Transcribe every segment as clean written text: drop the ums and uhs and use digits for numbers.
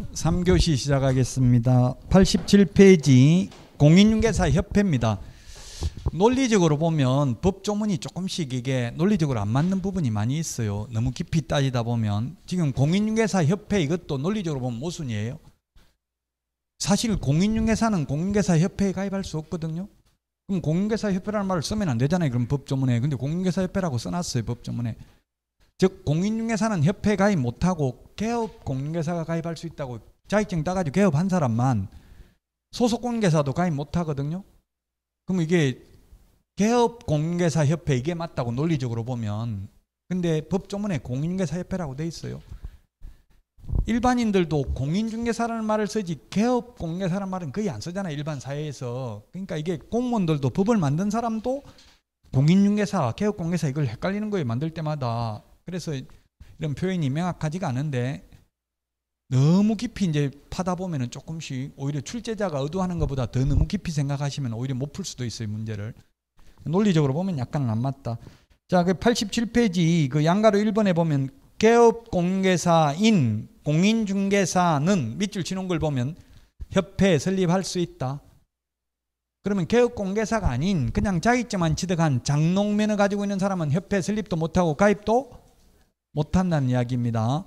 3교시 시작하겠습니다. 87페이지 공인중개사협회입니다. 논리적으로 보면 법조문이 조금씩 이게 논리적으로 안 맞는 부분이 많이 있어요. 너무 깊이 따지다 보면. 지금 공인중개사협회 이것도 논리적으로 보면 모순이에요. 사실 공인중개사는 공인중개사협회에 가입할 수 없거든요. 그럼 공인중개사협회라는 말을 쓰면 안 되잖아요. 그럼 법조문에. 근데 공인중개사협회라고 써놨어요. 법조문에. 즉 공인중개사는 협회에 가입 못하고 개업 공인중개사가 가입할 수 있다고 자격증 따가지고 개업한 사람만, 소속 공인중개사도 가입 못하거든요. 그럼 이게 개업 공인중개사협회 이게 맞다고 논리적으로 보면. 근데 법조문에 공인중개사협회라고 돼 있어요. 일반인들도 공인중개사라는 말을 쓰지 개업 공인중개사라는 말은 거의 안 쓰잖아요. 일반 사회에서. 그러니까 이게 공무원들도 법을 만든 사람도 공인중개사, 개업 공인중개사 이걸 헷갈리는 거예요. 만들 때마다. 그래서 이런 표현이 명확하지가 않은데 너무 깊이 이제 파다 보면은 조금씩 오히려 출제자가 의도하는 것보다 더 너무 깊이 생각하시면 오히려 못 풀 수도 있어요. 문제를. 논리적으로 보면 약간은 안 맞다. 자, 그 87페이지 그 양가로 1번에 보면 개업 공인중개사인 공인중개사는 밑줄 치는 걸 보면 협회에 설립할 수 있다. 그러면 개업 공인중개사가 아닌 그냥 자격증만 취득한 장롱면허 가지고 있는 사람은 협회 설립도 못하고 가입도 못한다는 이야기입니다.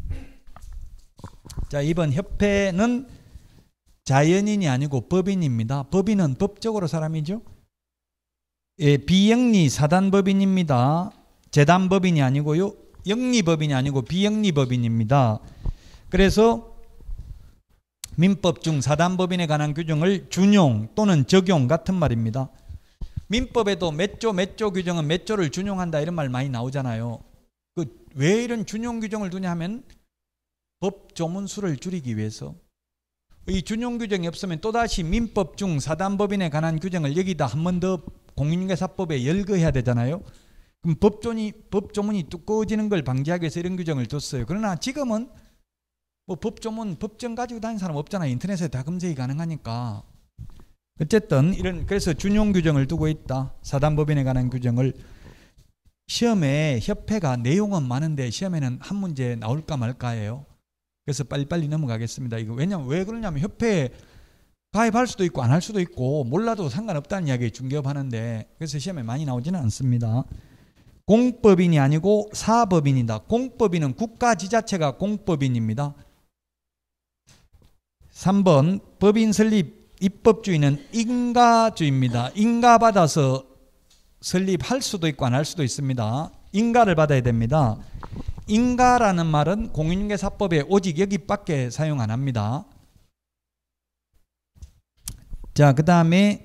자, 2번 협회는 자연인이 아니고 법인입니다. 법인은 법적으로 사람이죠. 예, 비영리 사단법인입니다. 재단법인이 아니고요. 영리법인이 아니고 비영리법인입니다. 그래서 민법 중 사단법인에 관한 규정을 준용 또는 적용 같은 말입니다. 민법에도 몇 조 규정은 몇 조를 준용한다 이런 말 많이 나오잖아요. 왜 이런 준용 규정을 두냐 하면 법 조문수를 줄이기 위해서. 이 준용 규정이 없으면 또다시 민법 중 사단법인에 관한 규정을 여기다 한 번 더 공인중개사법에 열거해야 되잖아요. 그럼 법조문이 두꺼워지는 걸 방지하기 위해서 이런 규정을 뒀어요. 그러나 지금은 뭐 법조문, 법정 가지고 다니는 사람 없잖아요. 인터넷에 다 검색이 가능하니까. 어쨌든 그래서 준용 규정을 두고 있다. 사단법인에 관한 규정을. 시험에 협회가 내용은 많은데 시험에는 한 문제 나올까 말까예요. 그래서 빨리빨리 넘어가겠습니다. 이거 왜 그러냐면 협회에 가입할 수도 있고 안 할 수도 있고 몰라도 상관없다는 이야기 중개업하는데, 그래서 시험에 많이 나오지는 않습니다. 공법인이 아니고 사법인이다. 공법인은 국가지자체가 공법인입니다. 3번 법인 설립 입법주의는 인가주의입니다. 인가받아서 설립할 수도 있고 안 할 수도 있습니다. 인가를 받아야 됩니다. 인가라는 말은 공인중개사법에 오직 여기밖에 사용 안 합니다. 자, 그 다음에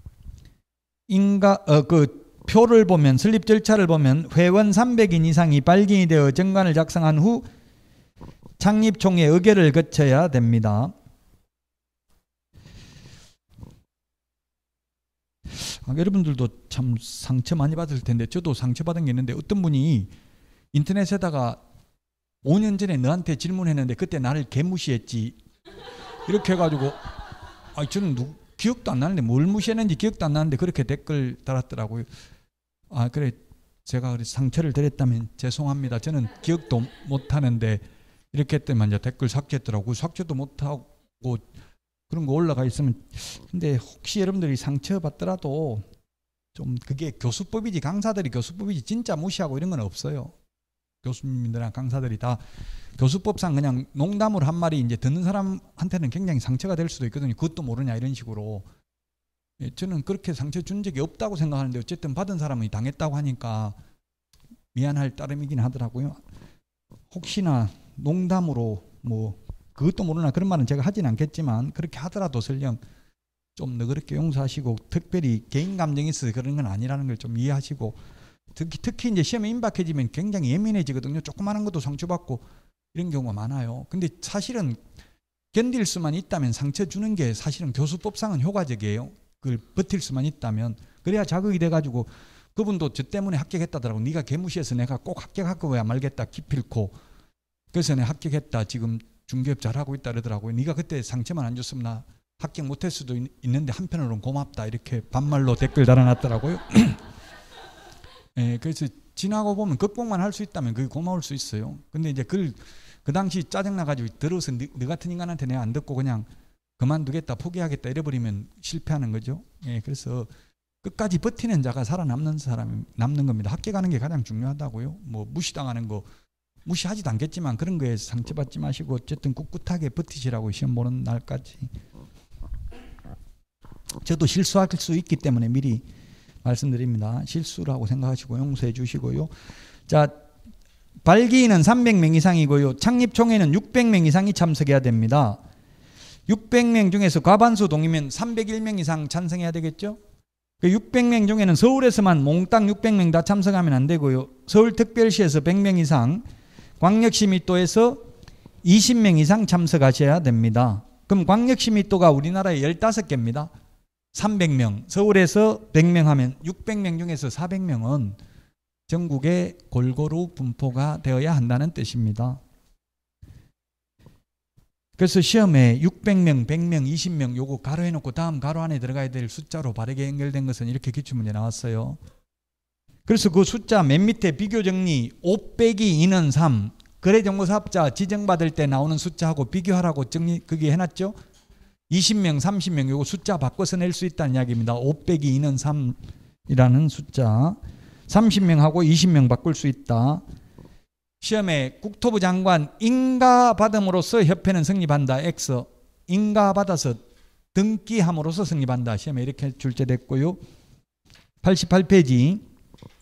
표를 보면, 설립 절차를 보면 회원 300인 이상이 발견이 되어 정관을 작성한 후 창립총회 의결을 거쳐야 됩니다. 여러분들도 참 상처 많이 받을 텐데 저도 상처받은 게 있는데, 어떤 분이 인터넷에다가 5년 전에 너한테 질문했는데 그때 나를 개무시했지 이렇게 해가지고 저는 기억도 안 나는데 뭘 무시했는지 기억도 안 나는데 그렇게 댓글 달았더라고요. 그래, 제가 상처를 드렸다면 죄송합니다. 저는 기억도 못하는데 이렇게 했더니 이제 댓글 삭제했더라고요. 삭제도 못하고 그런 거 올라가 있으면. 근데 혹시 여러분들이 상처받더라도 좀 그게 교수법이지, 강사들이 교수법이지 진짜 무시하고 이런 건 없어요. 교수님들이나 강사들이 다 교수법상 그냥 농담으로 한 말이 이제 듣는 사람한테는 굉장히 상처가 될 수도 있거든요. 그것도 모르냐 이런 식으로. 저는 그렇게 상처 준 적이 없다고 생각하는데 어쨌든 받은 사람이 당했다고 하니까 미안할 따름이긴 하더라고요. 혹시나 농담으로 뭐 그것도 모르나 그런 말은 제가 하진 않겠지만 그렇게 하더라도 설령 좀 너그럽게 용서하시고, 특별히 개인 감정이 있어서 그런 건 아니라는 걸 좀 이해하시고, 특히 이제 시험에 임박해지면 굉장히 예민해지거든요. 조그마한 것도 상처받고 이런 경우가 많아요. 근데 사실은 견딜 수만 있다면 상처 주는 게 사실은 교수법상은 효과적이에요. 그걸 버틸 수만 있다면. 그래야 자극이 돼가지고 그분도 저 때문에 합격했다더라고. 네가 개무시해서 내가 꼭 합격하고야 말겠다 기필코. 그래서 내가 합격했다. 지금 중개업 잘하고 있다 그러더라고요. 네가 그때 상처만 안 줬으면 나 합격 못할 수도 있는데 한편으로는 고맙다. 이렇게 반말로 댓글 달아놨더라고요. 그래서 지나고 보면 극복만 할 수 있다면 그게 고마울 수 있어요. 근데 이제 그걸 그 당시 짜증나가지고 들어서 너 같은 인간한테 내가 안 듣고 그냥 그만두겠다, 포기하겠다 이래버리면 실패하는 거죠. 예, 그래서 끝까지 버티는 자가 살아남는 사람이 남는 겁니다. 학교 가는 게 가장 중요하다고요. 뭐 무시당하는 거 무시하지도 않겠지만 그런 거에 상처받지 마시고 어쨌든 꿋꿋하게 버티시라고 시험 보는 날까지. 저도 실수할 수 있기 때문에 미리 말씀드립니다. 실수라고 생각하시고 용서해 주시고요. 자, 발기인은 300명 이상이고요. 창립총회는 600명 이상이 참석해야 됩니다. 600명 중에서 과반수 동의면 301명 이상 찬성해야 되겠죠. 600명 중에는 서울에서만 몽땅 600명 다 참석하면 안 되고요. 서울특별시에서 100명 이상, 광역시 밀도에서 20명 이상 참석하셔야 됩니다. 그럼 광역시 밀도가 우리나라에 15개입니다. 300명, 서울에서 100명 하면 600명 중에서 400명은 전국에 골고루 분포가 되어야 한다는 뜻입니다. 그래서 시험에 600명, 100명, 20명 요거 가로해놓고 다음 가로 안에 들어가야 될 숫자로 바르게 연결된 것은 이렇게 기출문제 나왔어요. 그래서 그 숫자 맨 밑에 비교정리 5 빼기 2는 3 거래정보사업자 지정받을 때 나오는 숫자하고 비교하라고 정리 그게 해놨죠. 20명, 30명 요거 숫자 바꿔서 낼 수 있다는 이야기입니다. 5 빼기 2는 3이라는 숫자 30명하고 20명 바꿀 수 있다. 시험에 국토부 장관 인가받음으로써 협회는 성립한다. X. 인가받아서 등기함으로써 성립한다. 시험에 이렇게 출제됐고요. 88페이지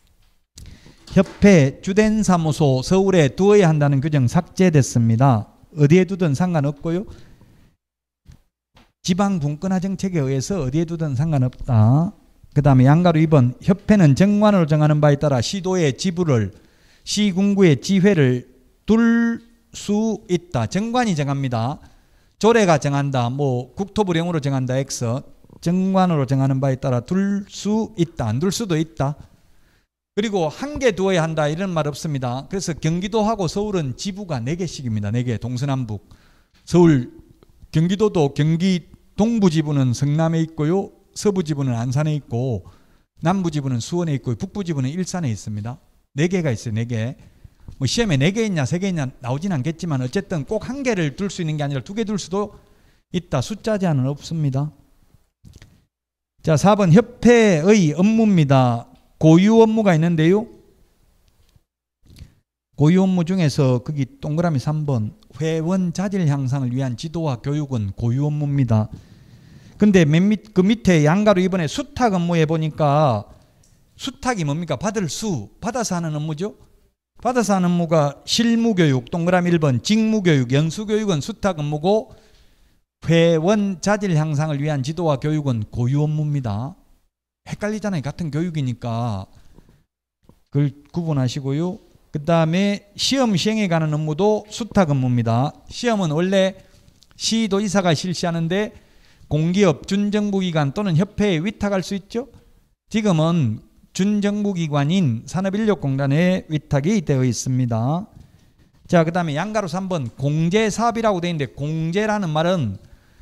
협회 주된 사무소 서울에 두어야 한다는 규정 삭제됐습니다. 어디에 두든 상관없고요. 지방 분권화 정책에 의해서 어디에 두든 상관없다. 그 다음에 양가로 2번 협회는 정관으로 정하는 바에 따라 시도의 지부를 시군구의 지회를 둘 수 있다. 정관이 정합니다. 조례가 정한다. 뭐 국토부령으로 정한다. X. 정관으로 정하는 바에 따라 둘 수 있다. 안 둘 수도 있다. 그리고 한 개 두어야 한다. 이런 말 없습니다. 그래서 경기도하고 서울은 지부가 4개씩입니다. 4개. 동서남북. 서울 경기도도 경기 동부 지부는 성남에 있고요. 서부 지부는 안산에 있고 남부 지부는 수원에 있고 북부 지부는 일산에 있습니다. 4개가 있어요. 4개. 뭐 시험에 4개 있냐 3개 있냐 나오진 않겠지만 어쨌든 꼭 한 개를 둘 수 있는 게 아니라 2개 둘 수도 있다. 숫자 제한은 없습니다. 자, 4번 협회의 업무입니다. 고유 업무가 있는데요. 고유 업무 중에서 거기 동그라미 3번 회원 자질 향상을 위한 지도와 교육은 고유 업무입니다. 근데 그 밑에 양가로 이번에 수탁 업무에 보니까 수탁이 뭡니까? 받을 수, 받아서 하는 업무죠. 받아서 하는 업무가 실무교육, 동그라미 1번 직무교육, 연수교육은 수탁 업무고 회원 자질 향상을 위한 지도와 교육은 고유 업무입니다. 헷갈리잖아요. 같은 교육이니까 그걸 구분하시고요. 그 다음에 시험 시행에 관한 업무도 수탁 업무입니다. 시험은 원래 시도지사가 실시하는데 공기업, 준정부기관 또는 협회에 위탁할 수 있죠. 지금은 준정부기관인 산업인력공단에 위탁이 되어 있습니다. 자, 그 다음에 양가로 3번 공제사업이라고 되어 있는데 공제라는 말은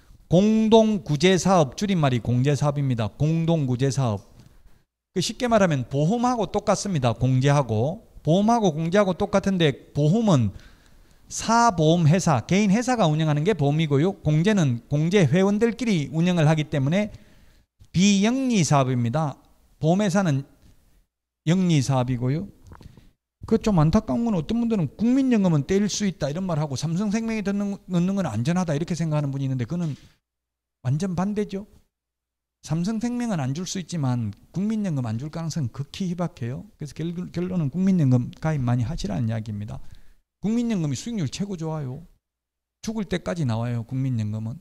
공동구제사업 줄임말이 공제사업입니다. 공동구제사업. 쉽게 말하면 보험하고 똑같습니다. 공제하고. 보험하고 공제하고 똑같은데 보험은 사보험회사, 개인 회사가 운영하는 게 보험이고요. 공제는 공제 회원들끼리 운영을 하기 때문에 비영리사업입니다. 보험회사는 영리사업이고요. 그 좀 안타까운 건 어떤 분들은 국민연금은 떼일 수 있다 이런 말하고 삼성생명에 넣는 건 안전하다 이렇게 생각하는 분이 있는데 그거는 완전 반대죠. 삼성생명은 안 줄 수 있지만 국민연금 안 줄 가능성은 극히 희박해요. 그래서 결론은 국민연금 가입 많이 하시라는 이야기입니다. 국민연금이 수익률 최고 좋아요. 죽을 때까지 나와요. 국민연금은.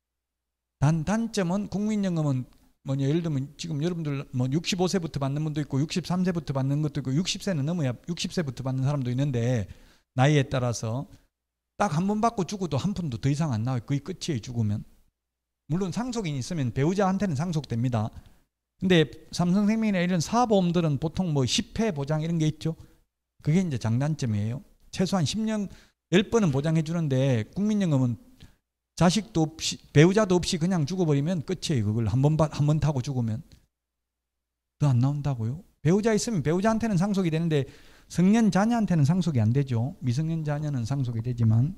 단점은 국민연금은 뭐냐 예를 들면 지금 여러분들 뭐 65세부터 받는 분도 있고 63세부터 받는 것도 있고 60세는 넘어야 60세부터 받는 사람도 있는데 나이에 따라서 딱 한 번 받고 죽어도 한 푼도 더 이상 안 나와요. 거의 끝이에요. 죽으면. 물론 상속인이 있으면 배우자한테는 상속됩니다. 근데 삼성생명이나 이런 사보험들은 보통 뭐 10회 보장 이런 게 있죠. 그게 이제 장단점이에요. 최소한 10년 10번은 보장해 주는데 국민연금은 자식도 없이 배우자도 없이 그냥 죽어버리면 끝이에요. 그걸 한 번 타고 죽으면 더 안 나온다고요. 배우자 있으면 배우자한테는 상속이 되는데 성년 자녀한테는 상속이 안 되죠. 미성년 자녀는 상속이 되지만.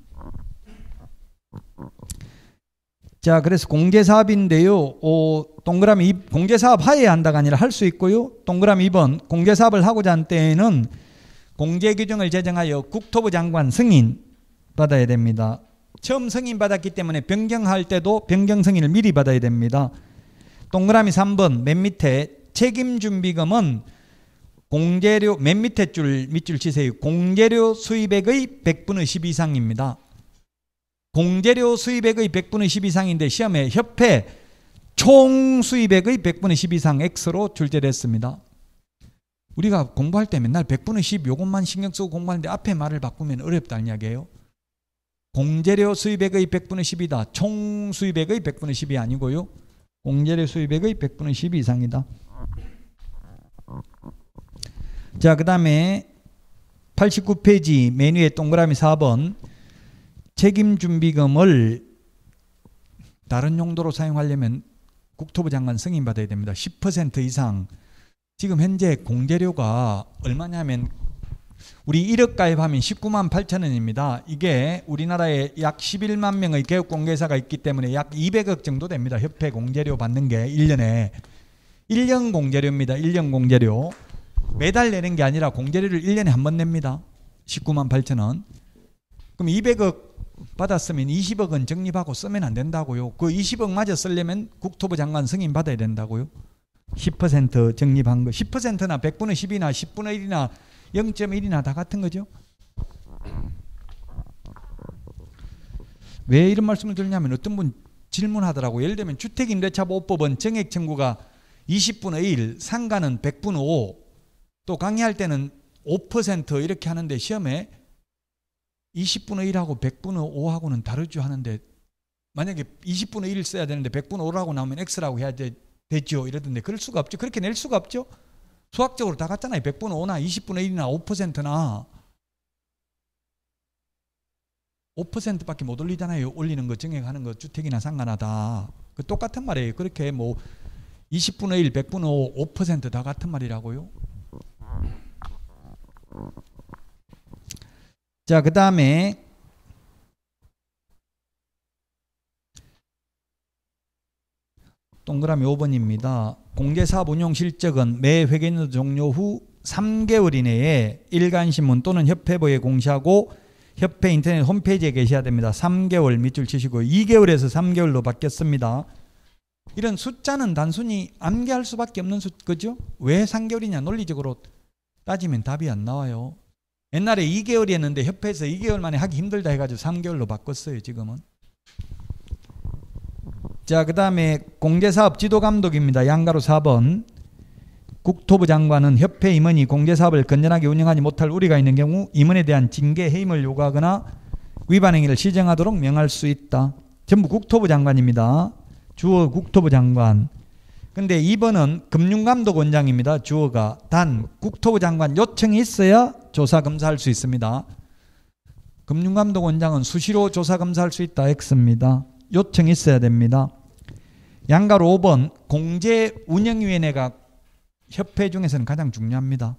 자, 그래서 공제사업인데요. 동그라미 공제사업 하에 한다가 아니라 할 수 있고요. 동그라미 2번 공제사업을 하고자 한 때에는 공제규정을 제정하여 국토부 장관 승인 받아야 됩니다. 처음 승인 받았기 때문에 변경할 때도 변경 승인을 미리 받아야 됩니다. 동그라미 3번 맨 밑에 책임준비금은 공제료 맨 밑에 줄 밑줄 치세요. 공제료 수입액의 100분의 10 이상입니다. 공제료 수입액의 100분의 10 이상인데 시험에 협회 총 수입액의 100분의 10 이상 X로 출제됐습니다. 우리가 공부할 때 맨날 100분의 10 요것만 신경 쓰고 공부하는데 앞에 말을 바꾸면 어렵다는 이야기예요. 공제료 수입액의 100분의 10이다. 총 수입액의 100분의 10이 아니고요. 공제료 수입액의 100분의 10 이상이다. 자, 그 다음에 89페이지 맨 위에 동그라미 4번 책임준비금을 다른 용도로 사용하려면 국토부 장관 승인받아야 됩니다. 10% 이상. 지금 현재 공제료가 얼마냐면 우리 1억 가입하면 19만 8천 원입니다. 이게 우리나라에 약 11만 명의 개업공개사가 있기 때문에 약 200억 정도 됩니다. 협회 공제료 받는 게 1년에. 1년 공제료입니다. 1년 공제료. 매달 내는 게 아니라 공제료를 1년에 한 번 냅니다. 19만 8천 원. 그럼 200억 받았으면 20억은 적립하고 쓰면 안 된다고요. 그 20억 마저 쓰려면 국토부 장관 승인 받아야 된다고요. 10% 적립한 거. 10%나 100분의 10이나 10분의 1이나 0.1이나 다 같은 거죠. 왜 이런 말씀을 드리냐면 어떤 분 질문하더라고요. 예를 들면 주택임대차보호법은 정액 청구가 20분의 1, 상가는 100분의 5, 또 강의할 때는 5% 이렇게 하는데 시험에 20분의 1하고 100분의 5하고는 다르죠 하는데 만약에 20분의 1을 써야 되는데 100분의 5라고 나오면 X라고 해야 되죠 이러던데 그럴 수가 없죠. 그렇게 낼 수가 없죠. 수학적으로 다 같잖아요. 100분의 5나 20분의 1이나 5%나 5%밖에 못 올리잖아요. 올리는 거 정액하는 거 주택이나 상가나 다 그 똑같은 말이에요. 그렇게 뭐 20분의 1, 100분의 5, 5%다 같은 말이라고요. 자, 그 다음에 동그라미 5번입니다. 공제사업 운용 실적은 매 회계연도 종료 후 3개월 이내에 일간신문 또는 협회부에 공시하고 협회 인터넷 홈페이지에 게시해야 됩니다. 3개월 밑줄 치시고 2개월에서 3개월로 바뀌었습니다. 이런 숫자는 단순히 암기할 수밖에 없는 그죠? 왜 3개월이냐 논리적으로 따지면 답이 안 나와요. 옛날에 2개월이었는데 협회에서 2개월 만에 하기 힘들다 해가지고 3개월로 바꿨어요. 지금은. 자, 그 다음에 공제사업 지도감독입니다. 양가로 4번. 국토부 장관은 협회 임원이 공제사업을 건전하게 운영하지 못할 우려가 있는 경우 임원에 대한 징계 해임을 요구하거나 위반 행위를 시정하도록 명할 수 있다. 전부 국토부 장관입니다. 주어 국토부 장관. 근데 2번은 금융감독원장입니다. 주어가. 단 국토부 장관 요청이 있어야 조사 검사할 수 있습니다. 금융감독원장은 수시로 조사 검사할 수 있다. X입니다. 요청이 있어야 됩니다. 양가로 5번 공제운영위원회가 협회 중에서는 가장 중요합니다.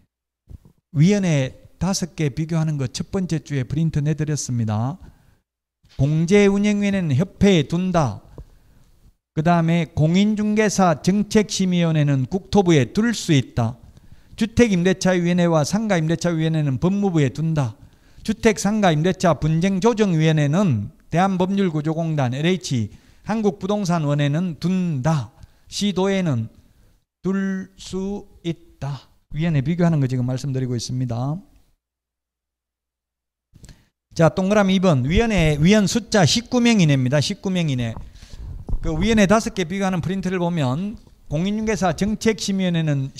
위원회 5개 비교하는 거 첫 번째 주에 프린트 내드렸습니다. 공제운영위원회는 협회에 둔다. 그 다음에 공인중개사 정책심의위원회는 국토부에 둘 수 있다. 주택임대차위원회와 상가임대차위원회는 법무부에 둔다. 주택상가임대차 분쟁조정위원회는 대한법률구조공단 LH 한국부동산원회는 둔다. 시도에는 둘 수 있다. 위원회 비교하는 거 지금 말씀드리고 있습니다. 자, 동그라미 2번 위원 숫자 19명 이내입니다. 19명 이내. 그 위원회 5개 비교하는 프린트를 보면 공인중개사 정책심의위원회는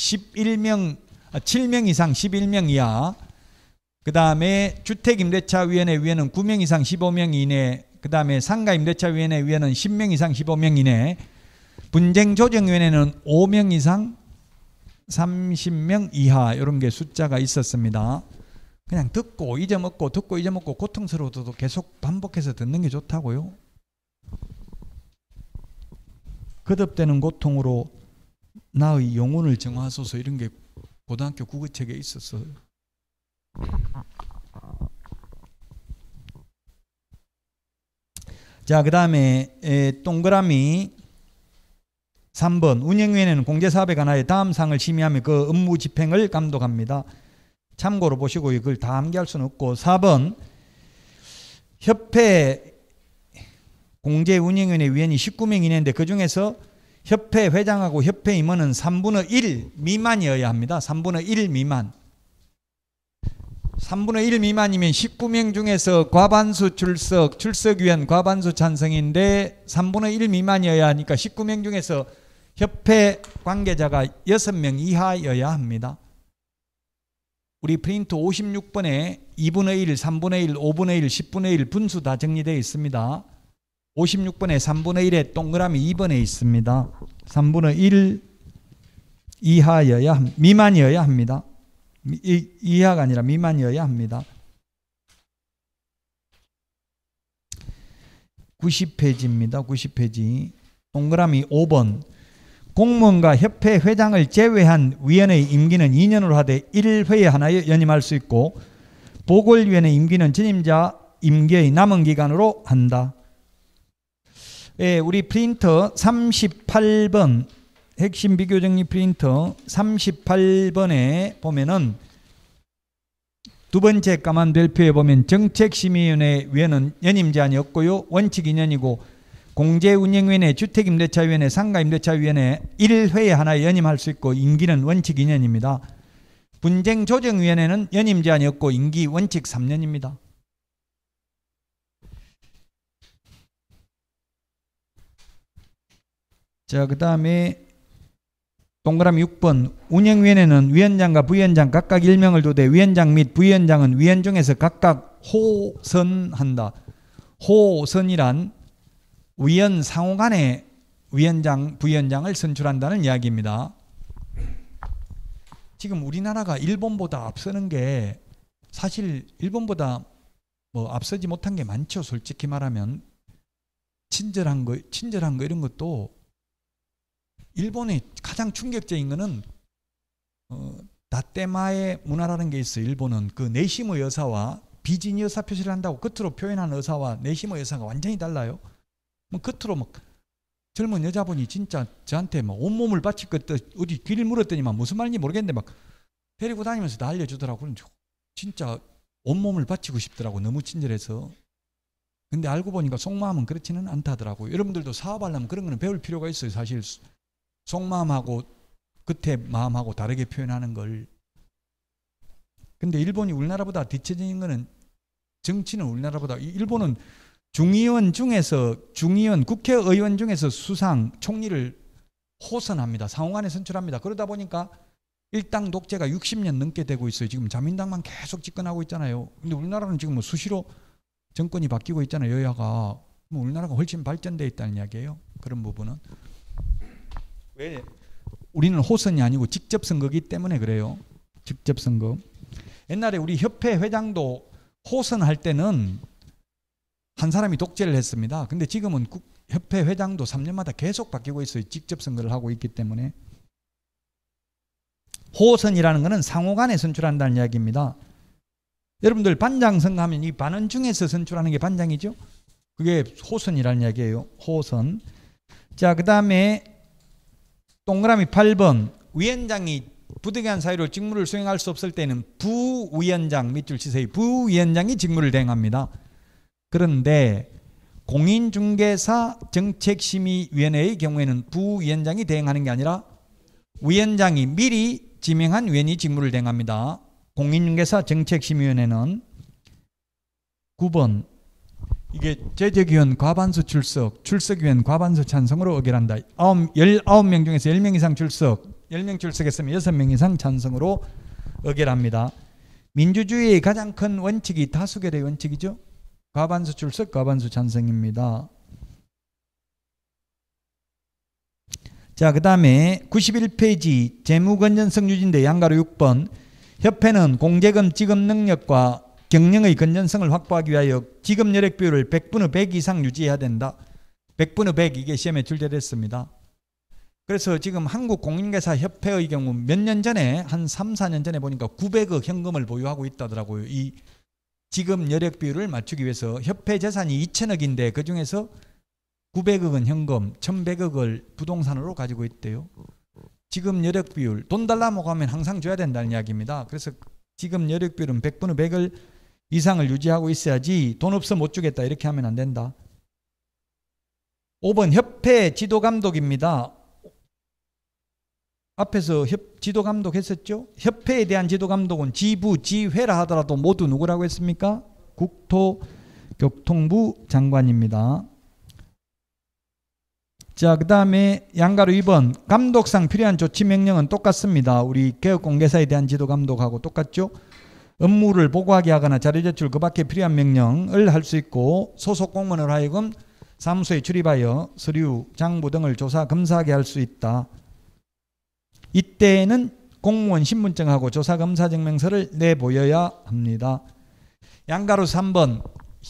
7명 이상 11명 이하. 그 다음에 주택임대차위원회 위원은 9명 이상 15명 이내. 그 다음에 상가임대차위원회 위원은 10명 이상 15명 이내. 분쟁조정위원회는 5명 이상 30명 이하 이런 게 숫자가 있었습니다. 그냥 듣고 잊어먹고 듣고 잊어먹고 고통스러워도 계속 반복해서 듣는 게 좋다고요. 거듭되는 고통으로 나의 영혼을 정하소서 이런 게 고등학교 국어책에 있었어요. 자, 그 다음에 동그라미 3번 운영위원회는 공제사업에 관하여 다음 사항을 심의하며 그 업무 집행을 감독합니다. 참고로 보시고 이걸 다 암기할 수는 없고 4번 협회 공제운영위원회 위원이 19명이 있는데 그중에서 협회 회장하고 협회 임원은 3분의 1 미만이어야 합니다. 3분의 1 미만. 3분의 1 미만이면 19명 중에서 과반수 출석, 출석위원 과반수 찬성인데 3분의 1 미만이어야 하니까 19명 중에서 협회 관계자가 6명 이하여야 합니다. 우리 프린트 56번에 2분의 1, 3분의 1, 5분의 1, 10분의 1 분수 다 정리되어 있습니다. 56번에 3분의 1에 동그라미 2번에 있습니다. 3분의 1 이하여야 미만이어야 합니다. 이하가 아니라 미만이어야 합니다. 90페이지입니다. 90페이지. 동그라미 5번. 공무원과 협회 회장을 제외한 위원의 임기는 2년으로 하되 1회에 하나에 연임할 수 있고 보궐위원회 임기는 전임자 임기의 남은 기간으로 한다. 예, 우리 프린터 38번 핵심 비교정리 프린터 38번에 보면은 두 번째 까만 별표에 보면 정책심의위원회 위원은 연임 제한이 없고요. 원칙 2년이고 공제운영위원회, 주택임대차위원회, 상가임대차위원회 1회에 하나 연임할 수 있고 임기는 원칙 2년입니다. 분쟁조정위원회는 연임 제한이 없고 임기 원칙 3년입니다. 자, 그 다음에 동그라미 6번 운영위원회는 위원장과 부위원장 각각 1명을 두되 위원장 및 부위원장은 위원 중에서 각각 호선한다. 호선이란 위원 상호 간에 위원장, 부위원장을 선출한다는 이야기입니다. 지금 우리나라가 일본보다 앞서는 게 사실 일본보다 뭐 앞서지 못한 게 많죠. 솔직히 말하면 친절한 거 이런 것도 일본의 가장 충격적인 거는 다떼마의 문화라는 게 있어요. 일본은 그 내시모 여사와 비즈니 여사 표시를 한다고 겉으로 표현한 여사와 내시모 여사가 완전히 달라요. 뭐 겉으로 막 젊은 여자분이 진짜 저한테 막 온몸을 바칠 것 어디 귀를 물었더니만 무슨 말인지 모르겠는데 막 데리고 다니면서 다 알려주더라고. 진짜 온몸을 바치고 싶더라고. 너무 친절해서. 근데 알고 보니까 속마음은 그렇지는 않다더라고요. 여러분들도 사업하려면 그런 거는 배울 필요가 있어요. 사실 속마음하고 겉에 마음하고 다르게 표현하는 걸. 근데 일본이 우리나라보다 뒤처진 거는 정치는 우리나라보다 일본은 중의원 국회의원 중에서 수상 총리를 호선합니다. 상호간에 선출합니다. 그러다 보니까 일당 독재가 60년 넘게 되고 있어요. 지금 자민당만 계속 집권하고 있잖아요. 근데 우리나라는 지금 뭐 수시로 정권이 바뀌고 있잖아요. 여야가. 뭐 우리나라가 훨씬 발전되어 있다는 이야기예요. 그런 부분은. 왜? 우리는 호선이 아니고 직접 선거기 때문에 그래요. 직접 선거. 옛날에 우리 협회 회장도 호선할 때는 한 사람이 독재를 했습니다. 근데 지금은 협회 회장도 3년마다 계속 바뀌고 있어요. 직접 선거를 하고 있기 때문에. 호선이라는 것은 상호간에 선출한다는 이야기입니다. 여러분들 반장 선거하면 이 반원 중에서 선출하는 게 반장이죠. 그게 호선이라는 이야기예요. 호선. 자, 그 다음에 동그라미 8번 위원장이 부득이한 사유로 직무를 수행할 수 없을 때는 부위원장 밑줄 치세요. 부위원장이 직무를 대행합니다. 그런데 공인중개사 정책심의위원회의 경우에는 부위원장이 대행하는 게 아니라 위원장이 미리 지명한 위원이 직무를 대행합니다. 공인중개사 정책심의위원회는 9번 이게 제적위원 과반수 출석위원 과반수 찬성으로 의결한다. 19명 중에서 10명 이상 10명 출석했으면 6명 이상 찬성으로 의결합니다. 민주주의의 가장 큰 원칙이 다수결의 원칙이죠. 과반수 출석, 과반수 찬성입니다. 자, 그 다음에 91페이지 재무건전성 유지인데 양가로 6번 협회는 공제금 지급 능력과 경영의 건전성을 확보하기 위하여 지급 여력 비율을 100분의 100 이상 유지해야 된다. 100분의 100 이게 시험에 출제됐습니다. 그래서 지금 한국공인중개사협회의 경우 몇 년 전에 한 3, 4년 전에 보니까 900억 현금을 보유하고 있다더라고요. 이 지급 여력 비율을 맞추기 위해서 협회 재산이 2천억인데 그중에서 900억은 현금, 1100억을 부동산으로 가지고 있대요. 지급 여력 비율, 돈 달라고 하면 항상 줘야 된다는 이야기입니다. 그래서 지급 여력 비율은 100분의 100을 이상을 유지하고 있어야지 돈 없어 못 주겠다 이렇게 하면 안 된다. 5번 협회 지도감독입니다. 앞에서 지도감독 했었죠. 협회에 대한 지도감독은 지부, 지회라 하더라도 모두 누구라고 했습니까? 국토교통부 장관입니다. 자, 그 다음에 양가로 2번 감독상 필요한 조치 명령은 똑같습니다. 우리 개업공개사에 대한 지도감독하고 똑같죠. 업무를 보고하게 하거나 자료 제출 그 밖에 필요한 명령을 할 수 있고 소속 공무원을 하여금 사무소에 출입하여 서류, 장부 등을 조사, 검사하게 할 수 있다. 이때는 공무원 신분증하고 조사검사증명서를 내보여야 합니다. 양가로 3번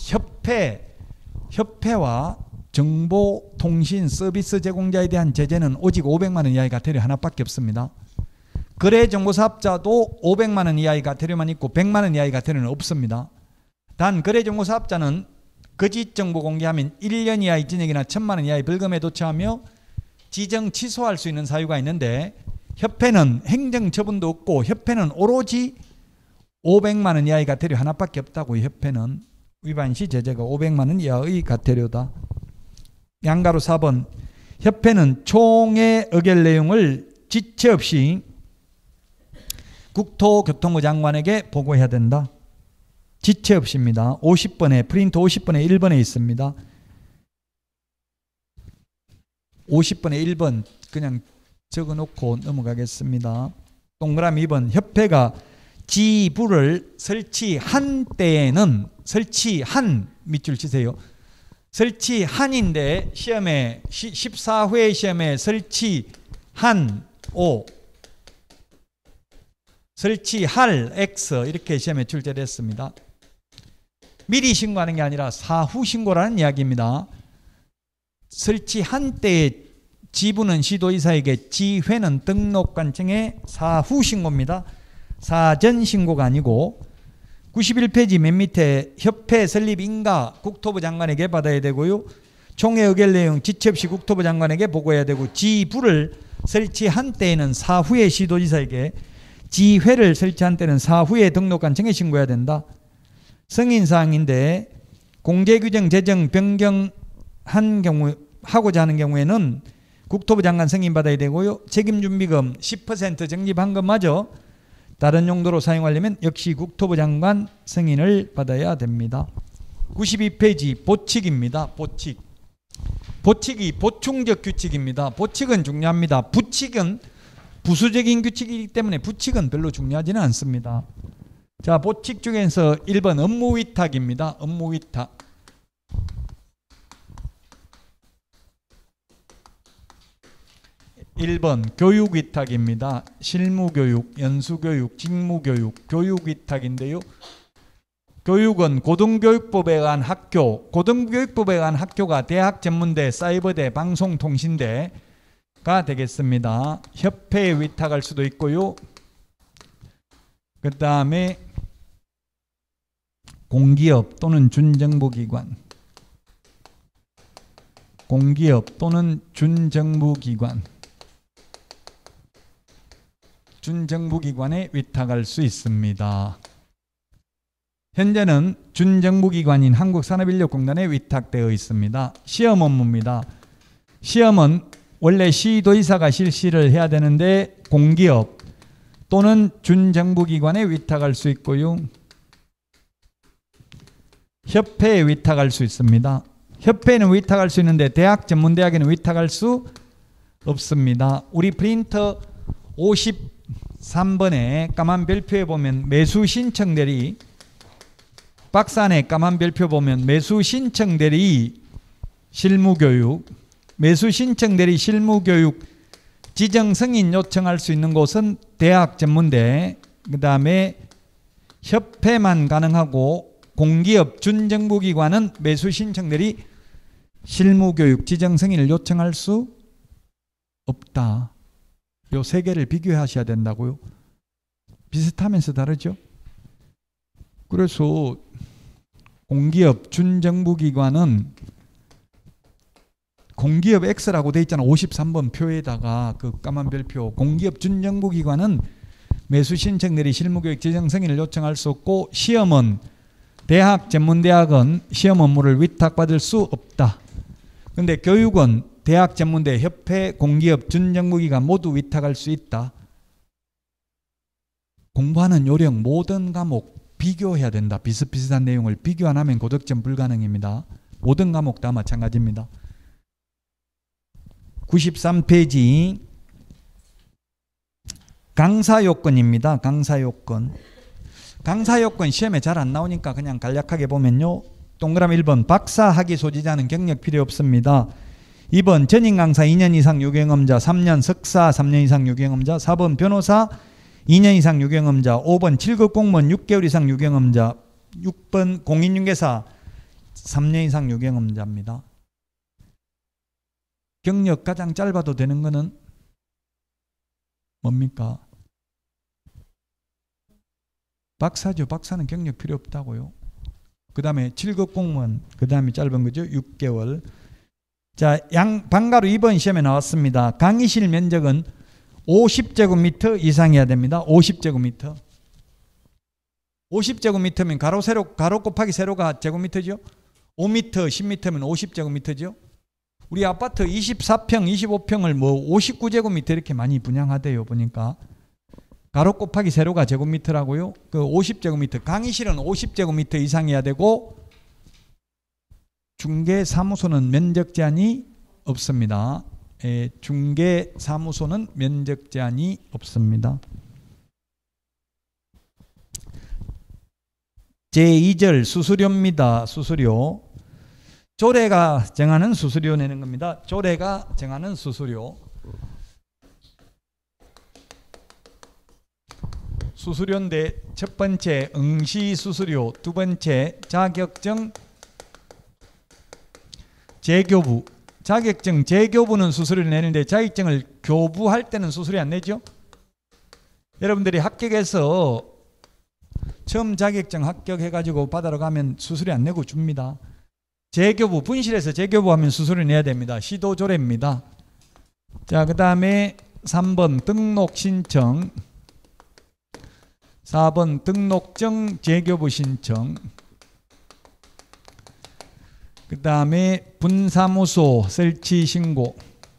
협회와 정보통신 서비스 제공자에 대한 제재는 오직 500만 원 이하의 과태료 하나밖에 없습니다. 거래정보사업자도 500만 원 이하의 과태료만 있고 100만 원 이하의 과태료는 없습니다. 단 거래정보사업자는 거짓 정보 공개하면 1년 이하의 징역이나 1,000만 원 이하의 벌금에 도처하며 지정 취소할 수 있는 사유가 있는데 협회는 행정처분도 없고 협회는 오로지 500만 원 이하의 과태료 하나밖에 없다고. 협회는 위반 시 제재가 500만 원 이하의 과태료다. 양가로 4번 협회는 총회 의결 내용을 지체 없이 국토교통부 장관에게 보고해야 된다. 지체 없이입니다. 50번에 프린트 50번에 1번에 있습니다. 50번에 1번 그냥 적어놓고 넘어가겠습니다. 동그라미 2번 협회가 지부를 설치한 때에는 설치한 밑줄 치세요. 설치한인데 시험에 14회 시험에 설치한 O 설치할 X 이렇게 시험에 출제됐습니다. 미리 신고하는 게 아니라 사후 신고라는 이야기입니다. 설치한 때의 지부는 시도이사에게, 지회는 등록관청의 사후 신고입니다. 사전 신고가 아니고 91페이지 맨 밑에 협회 설립 인가 국토부 장관에게 받아야 되고요. 총회 의결 내용 지체 없이 국토부 장관에게 보고해야 되고 지부를 설치한 때에는 사후에 시도지사에게, 지회를 설치한 때는 사후에 등록관청에 신고해야 된다. 승인사항인데 공제규정 제정 변경한 경우 하고자 하는 경우에는 국토부 장관 승인받아야 되고요. 책임준비금 10% 적립한 것마저 다른 용도로 사용하려면 역시 국토부 장관 승인을 받아야 됩니다. 92페이지 보칙입니다. 보칙이 보충적 규칙입니다. 보칙은 중요합니다. 부칙은 부수적인 규칙이기 때문에 부칙은 별로 중요하지는 않습니다. 자, 보칙 중에서 1번 업무위탁입니다. 업무위탁. 1번 교육위탁입니다. 실무교육, 연수교육, 직무교육, 교육위탁인데요. 교육은 고등교육법에 의한 학교, 고등교육법에 의한 학교가 대학 전문대, 사이버대, 방송통신대가 되겠습니다. 협회에 위탁할 수도 있고요. 그 다음에 공기업 또는 준정부기관, 공기업 또는 준정부기관, 준정부기관에 위탁할 수 있습니다. 현재는 준정부기관인 한국산업인력공단에 위탁되어 있습니다. 시험 업무입니다. 시험은 원래 시도의사가 실시를 해야 되는데 공기업 또는 준정부기관에 위탁할 수 있고요. 협회에 위탁할 수 있습니다. 협회에는 위탁할 수 있는데 대학 전문대학에는 위탁할 수 없습니다. 우리 프린터 53번에 까만 별표에 보면 매수 신청 대리, 박스 안에 까만 별표 보면 매수 신청 대리 실무교육, 매수 신청 대리 실무교육 지정 승인 요청할 수 있는 곳은 대학 전문대, 그 다음에 협회만 가능하고 공기업 준정부기관은 매수 신청 대리 실무교육 지정 승인을 요청할 수 없다. 요 세 개를 비교하셔야 된다고요. 비슷하면서 다르죠. 그래서 공기업 준정부기관은 공기업 X라고 돼 있잖아. 53번 표에다가 그 까만 별표. 공기업 준정부기관은 매수 신청들이 실무교육 재정 승인을 요청할 수 없고, 시험은 대학 전문대학은 시험 업무를 위탁받을 수 없다. 근데 교육은 대학 전문대 협회 공기업 준정부기관 모두 위탁할 수 있다. 공부하는 요령 모든 과목 비교해야 된다. 비슷비슷한 내용을 비교 안 하면 고득점 불가능입니다. 모든 과목 다 마찬가지입니다. 93페이지 강사요건입니다. 강사요건. 강사요건 시험에 잘 안 나오니까 그냥 간략하게 보면요. 동그라미 1번 박사 학위 소지자는 경력 필요 없습니다. 2번 전임 강사 2년 이상 유경험자, 3년 석사 3년 이상 유경험자, 4번 변호사 2년 이상 유경험자, 5번 7급 공무원 6개월 이상 유경험자, 6번 공인중개사 3년 이상 유경험자입니다. 경력 가장 짧아도 되는 거는 뭡니까? 박사죠. 박사는 경력 필요 없다고요. 그 다음에 7급 공무원, 그 다음에 짧은 거죠. 6개월. 자, 방가루 2번 시험에 나왔습니다. 강의실 면적은 50제곱미터 이상이어야 됩니다. 50제곱미터. 50제곱미터면 가로 곱하기 세로가 제곱미터죠. 5m, 10m면 50제곱미터죠. 우리 아파트 24평, 25평을 뭐 59제곱미터 이렇게 많이 분양하대요. 보니까 가로 곱하기 세로가 제곱미터라고요. 그 50제곱미터. 강의실은 50제곱미터 이상이어야 되고, 중개사무소는 면적 제한이 없습니다. 중개사무소는 면적 제한이 없습니다. 제2절 수수료입니다. 수수료. 조례가 정하는 수수료 내는 겁니다. 조례가 정하는 수수료. 수수료인데 첫 번째 응시 수수료, 두 번째 자격증 재교부. 자격증 재교부는 수수료를 내는데 자격증을 교부할 때는 수수료 안 내죠? 여러분들이 합격해서 처음 자격증 합격해가지고 받으러 가면 수수료 안 내고 줍니다. 재교부, 분실해서 재교부하면 수수료 내야 됩니다. 시도조례입니다. 자, 그 다음에 3번 등록 신청, 4번 등록증 재교부 신청, 그 다음에 분사무소 설치 신고,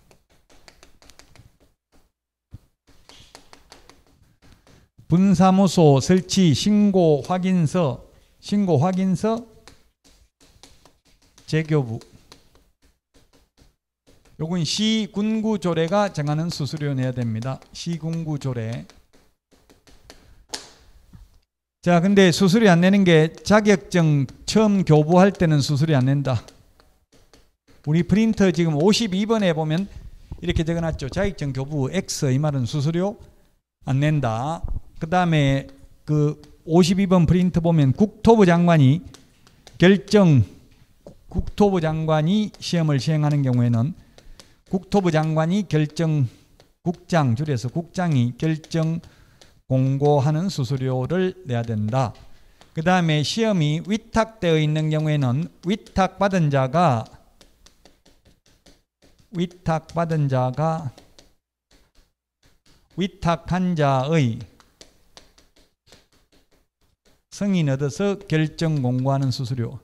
분사무소 설치 신고 확인서, 신고 확인서 재교부. 요건 시군구조례가 정하는 수수료 내야 됩니다. 시군구조례. 자, 근데 수수료 안 내는 게 자격증 처음 교부할 때는 수수료 안 낸다. 우리 프린터 지금 52번에 보면 이렇게 적어놨죠. 자격증 교부 X, 이 말은 수수료 안 낸다. 그 다음에 그 52번 프린트 보면 국토부 장관이 시험을 시행하는 경우에는 국토부 장관이 국장, 줄여서 국장이 결정 공고하는 수수료를 내야 된다. 그 다음에 시험이 위탁되어 있는 경우에는 위탁받은 자가 위탁한 자의 승인 얻어서 결정 공고하는 수수료.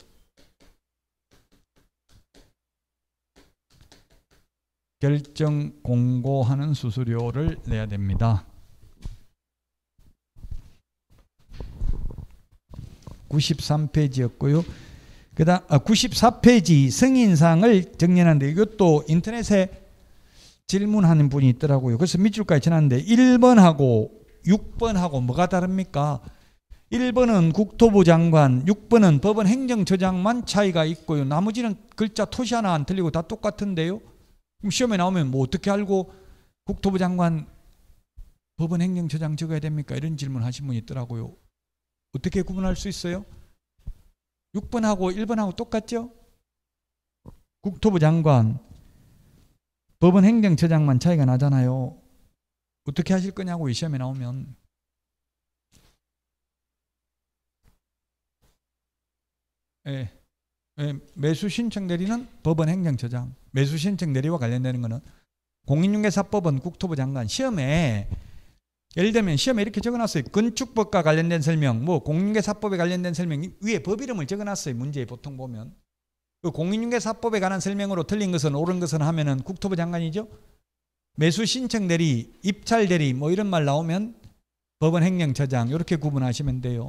결정 공고하는 수수료를 내야 됩니다. 93페이지였고요. 그다음 94페이지 승인사항을 정리하는데, 이것도 인터넷에 질문하는 분이 있더라고요. 그래서 밑줄까지 지났는데 1번하고 6번하고 뭐가 다릅니까? 1번은 국토부 장관, 6번은 법원 행정처장만 차이가 있고요. 나머지는 글자 토시 하나 안 틀리고 다 똑같은데요. 그럼 시험에 나오면 뭐 어떻게 알고 국토부 장관, 법원 행정처장 적어야 됩니까? 이런 질문 하신 분이 있더라고요. 어떻게 구분할 수 있어요? 6번하고 1번하고 똑같죠? 국토부 장관, 법원 행정처장만 차이가 나잖아요. 어떻게 하실 거냐고 이 시험에 나오면. 예. 매수 신청 대리는 법원 행정처장. 매수 신청 대리와 관련되는 거는 공인중개사법은 국토부 장관. 시험에 예를 들면 시험에 이렇게 적어놨어요. 건축법과 관련된 설명, 뭐 공인중개사법에 관련된 설명 위에 법 이름을 적어놨어요. 문제에 보통 보면 그 공인중개사법에 관한 설명으로 틀린 것은 옳은 것은 하면은 국토부 장관이죠. 매수 신청 대리, 입찰 대리 뭐 이런 말 나오면 법원 행정처장 이렇게 구분하시면 돼요.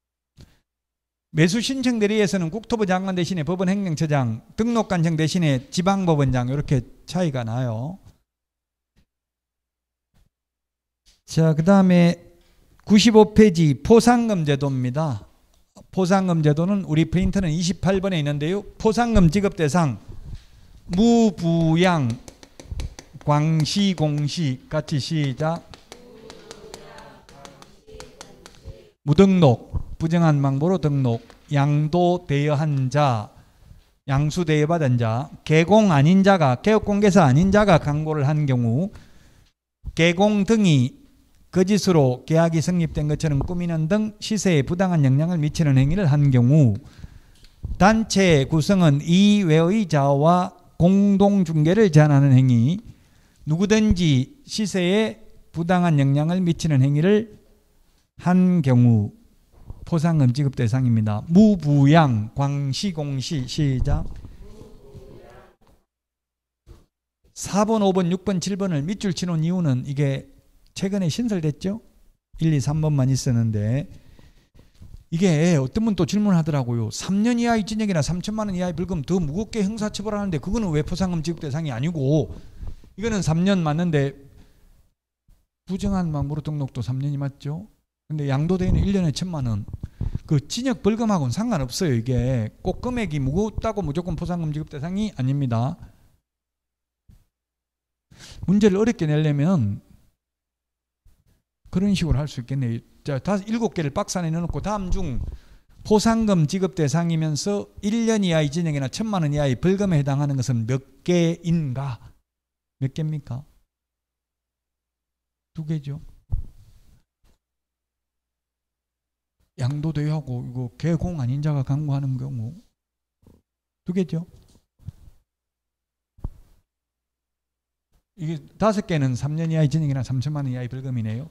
매수 신청 대리에서는 국토부 장관 대신에 법원 행정처장, 등록관청 대신에 지방법원장 이렇게 차이가 나요. 자, 그 다음에 95페이지 포상금 제도입니다. 포상금 제도는 우리 프린터는 28번에 있는데요. 포상금 지급 대상 무부양 광시 공시 같이 시작. 무등록 부정한 방법으로 등록 양도 대여한 자 양수 대여받은 자 개공 아닌 자가 개업공개사 아닌 자가 광고를 한 경우 개공 등이 거짓으로 계약이 성립된 것처럼 꾸미는 등 시세에 부당한 영향을 미치는 행위를 한 경우 단체 구성은 이외의 자와 공동중개를 제한하는 행위 누구든지 시세에 부당한 영향을 미치는 행위를 한 경우 포상금 지급 대상입니다. 무부양 광시공시 시작. 4번, 5번, 6번, 7번을 밑줄 치는 이유는 이게 최근에 신설됐죠. 1, 2, 3번만 있었는데 이게 어떤 분 또 질문하더라고요. 3년 이하의 징역이나 3천만 원 이하의 벌금 더 무겁게 형사처벌하는데 그거는 왜 포상금 지급 대상이 아니고 이거는 3년 맞는데 부정한 방법으로 등록도 3년이 맞죠. 근데 양도대에는 1년에 1,000만 원. 그 징역 벌금하고는 상관없어요. 이게 꼭 금액이 무겁다고 무조건 포상금 지급 대상이 아닙니다. 문제를 어렵게 내려면 그런 식으로 할 수 있겠네요. 자, 7개를 박스 안에 넣어놓고 다음 중 포상금 지급 대상이면서 1년 이하의 징역이나 1,000만 원 이하의 벌금에 해당하는 것은 몇 개인가? 몇 개입니까? 2개죠. 양도대여하고 이거 개공 아닌 자가 강구하는 경우 2개죠. 이게 5개는 3년 이하의 징역이나 3천만 원 이하의 벌금이네요.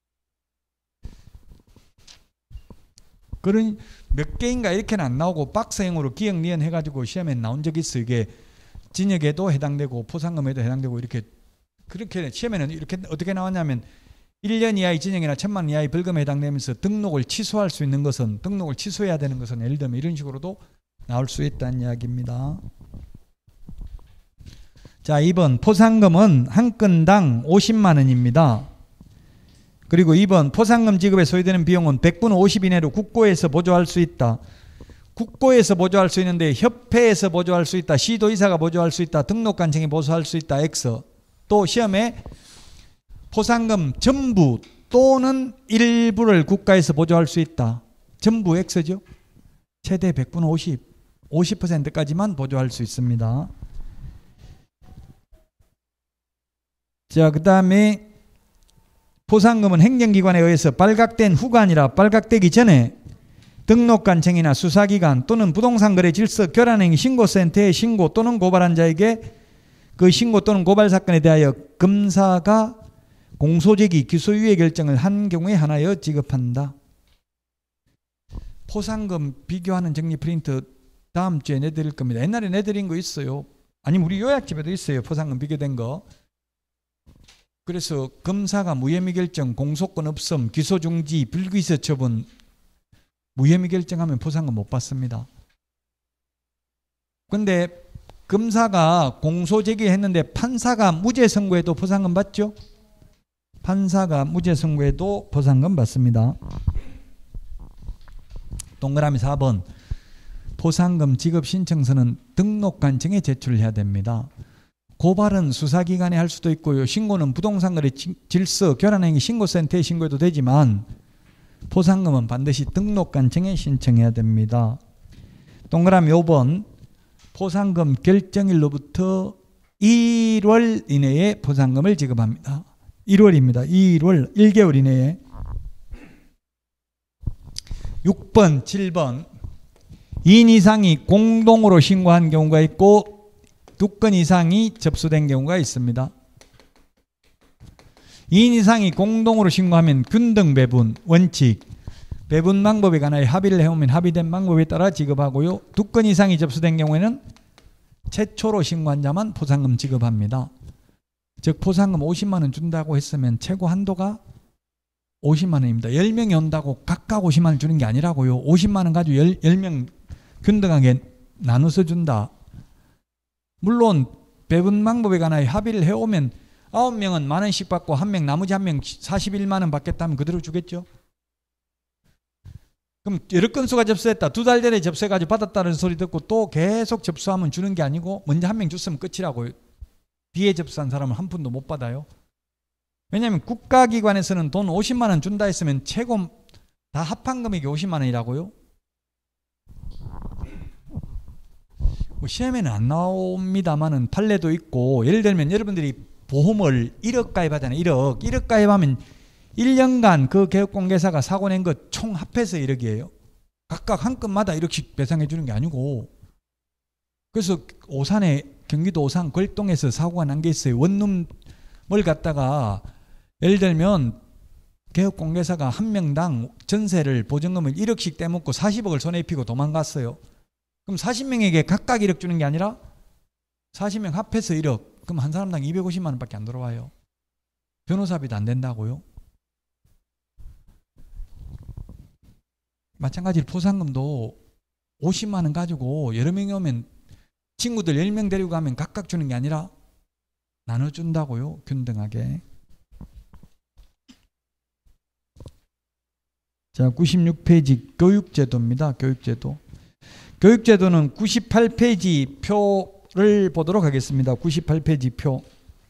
그런 몇 개인가 이렇게는 안 나오고 박스형으로 기억 니은 해가지고 시험에 나온 적이 있어요. 이게 징역에도 해당되고 포상금에도 해당되고 이렇게 그렇게 시험에는 이렇게 어떻게 나왔냐면 1년 이하의 징역이나 1,000만 원 이하의 벌금에 해당되면서 등록을 취소할 수 있는 것은 등록을 취소해야 되는 것은 예를 들면 이런 식으로도 나올 수 있다는 이야기입니다. 자, 2번 포상금은 한 건당 50만 원입니다. 그리고 2번 포상금 지급에 소요되는 비용은 100분의 50 이내로 국고에서 보조할 수 있다. 국고에서 보조할 수 있는데 협회에서 보조할 수 있다. 시도의사가 보조할 수 있다. 등록관청이 보조할 수 있다. X. 또 시험에 포상금 전부 또는 일부를 국가에서 보조할 수 있다. 전부 X죠. 최대 100분의 50, 50%까지만 보조할 수 있습니다. 자, 그 다음에 포상금은 행정기관에 의해서 발각된 후가 아니라 발각되기 전에 등록관청이나 수사기관 또는 부동산거래 질서 결환행위 신고센터에 신고 또는 고발한 자에게 그 신고 또는 고발 사건에 대하여 검사가 공소제기 기소유예 결정을 한 경우에 한하여 지급한다. 포상금 비교하는 정리 프린트 다음 주에 내드릴 겁니다. 옛날에 내드린 거 있어요. 아니면 우리 요약집에도 있어요. 포상금 비교된 거. 그래서 검사가 무혐의 결정, 공소권 없음, 기소 중지, 불기소 처분 무혐의 결정하면 포상금 못 받습니다. 그런데 검사가 공소 제기했는데 판사가 무죄 선고해도 포상금 받죠? 판사가 무죄 선고해도 포상금 받습니다. 동그라미 4번 포상금 지급 신청서는 등록관청에 제출해야 됩니다. 고발은 수사기관에 할 수도 있고요. 신고는 부동산거래 질서 결환행위 신고센터에 신고해도 되지만 포상금은 반드시 등록관청에 신청해야 됩니다. 동그라미 5번 포상금 결정일로부터 1월 이내에 포상금을 지급합니다. 1월입니다. 1월 1개월 이내에. 6번, 7번 2인 이상이 공동으로 신고한 경우가 있고 2건 이상이 접수된 경우가 있습니다. 2인 이상이 공동으로 신고하면 균등 배분 원칙 배분 방법에 관하여 합의를 해오면 합의된 방법에 따라 지급하고요. 2건 이상이 접수된 경우에는 최초로 신고한 자만 포상금 지급합니다. 즉 포상금 50만 원 준다고 했으면 최고 한도가 50만 원입니다. 10명이 온다고 각각 50만 원 주는 게 아니라고요. 50만 원 가지고 10명 균등하게 나눠서 준다. 물론 배분 방법에 관하여 합의를 해오면 9명은 만 원씩 받고 나머지 한 명 41만 원 받겠다면 그대로 주겠죠. 그럼 여러 건수가 접수했다. 2달 전에 접수해가지고 받았다는 소리 듣고 또 계속 접수하면 주는 게 아니고 먼저 한 명 줬으면 끝이라고요. 뒤에 접수한 사람은 한 푼도 못 받아요. 왜냐하면 국가기관에서는 돈 50만 원 준다 했으면 최고 다 합한 금액이 50만 원이라고요. 뭐 시험에는 안 나옵니다만은 판례도 있고 예를 들면 여러분들이 보험을 1억 가입하잖아요. 1억 가입하면 1년간 그 개업공개사가 사고 낸 것 총 합해서 1억이에요. 각각 한 건마다 1억씩 배상해 주는 게 아니고. 그래서 오산에 경기도 오산 걸동에서 사고가 난 게 있어요. 원룸을 갖다가 예를 들면 개업공개사가 한 명당 전세를 보증금을 1억씩 떼먹고 40억을 손에 입히고 도망갔어요. 그럼 40명에게 각각 1억 주는 게 아니라 40명 합해서 1억. 그럼 한 사람당 250만 원밖에 안 들어와요. 변호사비도 안 된다고요. 마찬가지로 포상금도 50만 원 가지고 여러 명이 오면 친구들 10명 데리고 가면 각각 주는 게 아니라 나눠준다고요. 균등하게. 자, 96페이지 교육제도입니다. 교육제도. 교육제도는 98페이지 표를 보도록 하겠습니다. 98페이지 표.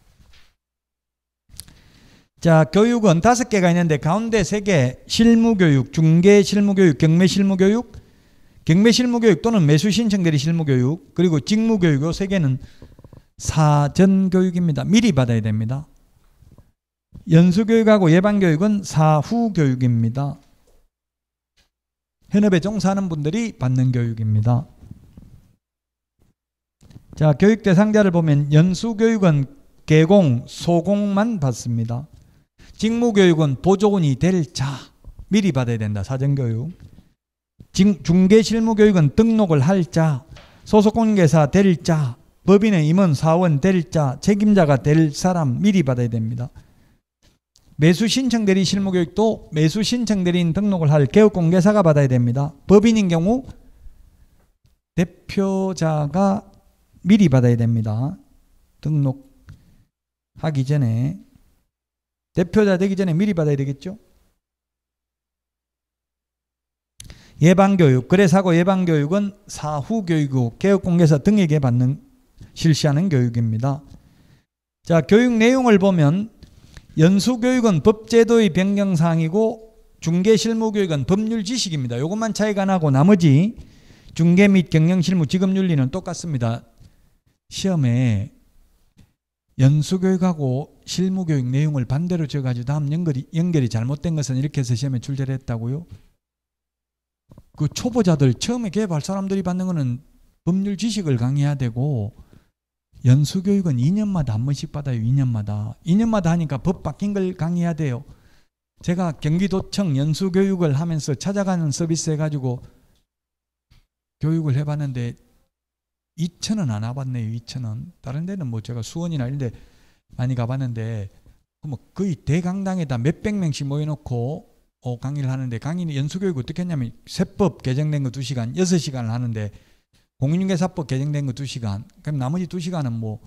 자, 교육은 5개가 있는데 가운데 3개 실무교육, 중개실무교육, 경매실무교육, 경매실무교육 또는 매수신청대리 실무교육, 그리고 직무교육 이 3개는 사전교육입니다. 미리 받아야 됩니다. 연수교육하고 예방교육은 사후교육입니다. 현업에 종사하는 분들이 받는 교육입니다. 자, 교육 대상자를 보면 연수교육은 개공, 소공만 받습니다. 직무교육은 보조원이 될 자, 미리 받아야 된다. 사전교육. 중개실무교육은 등록을 할 자, 소속공개사 될 자, 법인의 임원, 사원 될 자, 책임자가 될 사람 미리 받아야 됩니다. 매수신청대리 실무교육도 매수신청대리인 등록을 할 개업공개사가 받아야 됩니다. 법인인 경우 대표자가 미리 받아야 됩니다. 등록하기 전에. 대표자 되기 전에 미리 받아야 되겠죠. 예방교육, 거래사고 예방교육은 사후교육이고 개업공개사 등에게 실시하는 교육입니다. 자, 교육 내용을 보면 연수교육은 법제도의 변경사항이고 중개실무교육은 법률 지식입니다. 이것만 차이가 나고 나머지 중개 및 경영실무 직업윤리는 똑같습니다. 시험에 연수교육하고 실무교육 내용을 반대로 줘가지고 다음 연결이 잘못된 것은 이렇게 해서 시험에 출제를 했다고요. 그 초보자들 처음에 개업할 사람들이 받는 거는 법률 지식을 강의해야 되고 연수교육은 2년마다 한 번씩 받아요. 2년마다 하니까 법 바뀐 걸 강의해야 돼요. 제가 경기도청 연수교육을 하면서 찾아가는 서비스 해가지고 교육을 해봤는데 2,000원 안 와봤네요. 2,000원. 다른 데는 뭐 제가 수원이나 이런 데 많이 가봤는데 뭐 거의 대강당에다 몇백 명씩 모여놓고 강의를 하는데 강의는 연수교육 어떻게 했냐면 세법 개정된 거 2시간, 6시간을 하는데 공인중개사법 개정된 거 2시간. 그럼 나머지 2시간은 뭐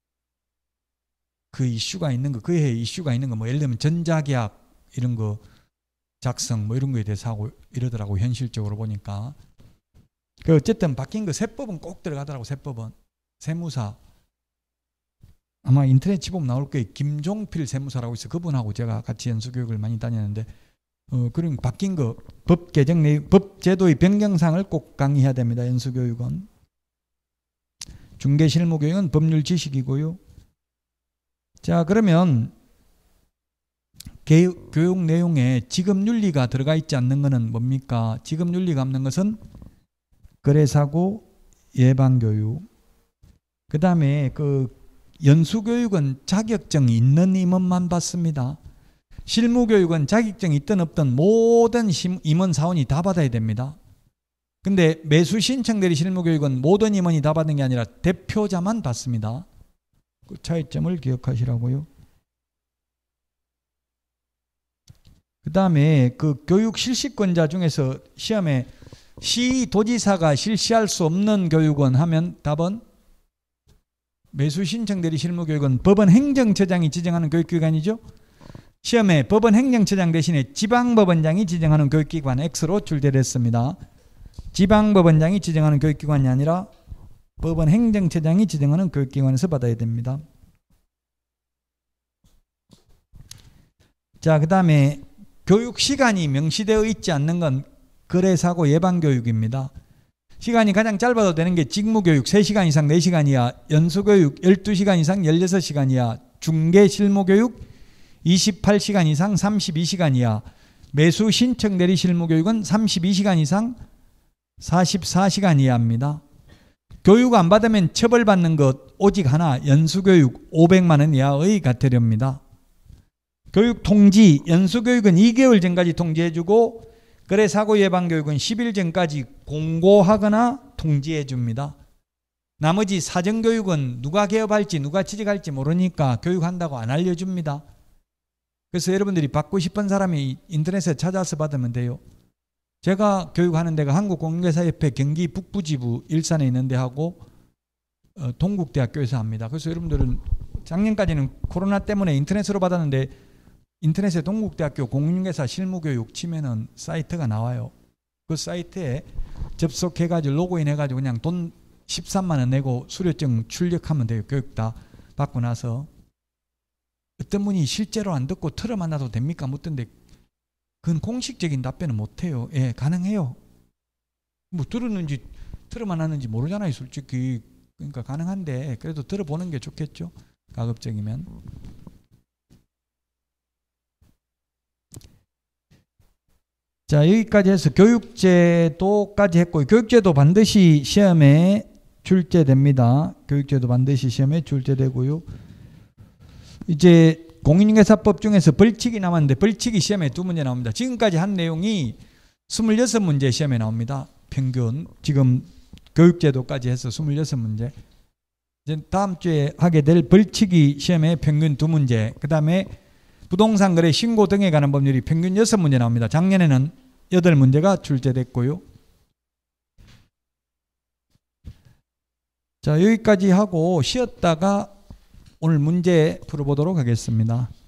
그 이슈가 있는 거, 그 해에 이슈가 있는 거 뭐 예를 들면 전자계약 이런 거 작성 뭐 이런 거에 대해서 하고 이러더라고. 현실적으로 보니까. 그 어쨌든 바뀐 거 세법은 꼭 들어가더라고. 세법은 세무사 아마 인터넷 치보면 나올 거예요. 김종필 세무사라고 있어. 그분하고 제가 같이 연수교육을 많이 다녔는데 그럼 바뀐 거 법 개정 내용, 법 제도의 변경사항을 꼭 강의해야 됩니다. 연수교육은. 중개실무교육은 법률 지식이고요. 자, 그러면 교육 내용에 지급윤리가 들어가 있지 않는 것은 뭡니까? 지급윤리가 없는 것은 거래사고 예방교육. 그 다음에 그 연수교육은 자격증이 있는 임원만 받습니다. 실무교육은 자격증이 있든 없든 모든 임원 사원이 다 받아야 됩니다. 근데 매수 신청대리 실무교육은 모든 임원이 다 받는 게 아니라 대표자만 받습니다. 그 차이점을 기억하시라고요. 그 다음에 그 교육 실시권자 중에서 시험에 시도지사가 실시할 수 없는 교육은 하면 답은 매수 신청대리 실무교육은 법원 행정처장이 지정하는 교육기관이죠. 시험에 법원 행정처장 대신에 지방법원장이 지정하는 교육기관 X로 출제됐습니다. 지방법원장이 지정하는 교육기관이 아니라 법원 행정처장이 지정하는 교육기관에서 받아야 됩니다. 자, 그 다음에 교육시간이 명시되어 있지 않는 건 거래사고 예방교육입니다. 시간이 가장 짧아도 되는 게 직무교육 3시간 이상 4시간 이하, 연수교육 12시간 이상 16시간 이하, 중개실무교육 28시간 이상 32시간 이하, 매수 신청대리 실무교육은 32시간 이상 44시간 이하입니다. 교육 안 받으면 처벌받는 것 오직 하나, 연수교육 500만 원 이하의 과태료입니다. 교육 통지, 연수교육은 2개월 전까지 통지해주고 거래사고 예방교육은 10일 전까지 공고하거나 통지해줍니다. 나머지 사전교육은 누가 개업할지 누가 취직할지 모르니까 교육한다고 안 알려줍니다. 그래서 여러분들이 받고 싶은 사람이 인터넷에 찾아서 받으면 돼요. 제가 교육하는 데가 한국공인중개사협회 경기 북부지부 일산에 있는 데하고 동국대학교에서 합니다. 그래서 여러분들은 작년까지는 코로나 때문에 인터넷으로 받았는데 인터넷에 동국대학교 공인중개사 실무교육 치면은 사이트가 나와요. 그 사이트에 접속해가지고 로그인해가지고 그냥 돈 13만 원 내고 수료증 출력하면 돼요. 교육 다 받고 나서. 어떤 분이 실제로 안 듣고 틀어만 놔도 됩니까? 묻던데 그건 공식적인 답변은 못해요. 예, 가능해요. 뭐 들었는지 틀어만 놨는지 모르잖아요, 솔직히. 그러니까 가능한데 그래도 들어보는 게 좋겠죠. 가급적이면. 자, 여기까지 해서 교육제도까지 했고요. 교육제도 반드시 시험에 출제됩니다. 교육제도 반드시 시험에 출제되고요. 이제 공인중개사법 중에서 벌칙이 남았는데 벌칙이 시험에 2문제 나옵니다. 지금까지 한 내용이 26문제 시험에 나옵니다. 평균. 지금 교육제도까지 해서 26문제. 이제 다음 주에 하게 될 벌칙이 시험에 평균 2문제. 그 다음에 부동산 거래 신고 등에 관한 법률이 평균 6문제 나옵니다. 작년에는 8문제가 출제됐고요. 자, 여기까지 하고 쉬었다가 오늘 문제 풀어보도록 하겠습니다.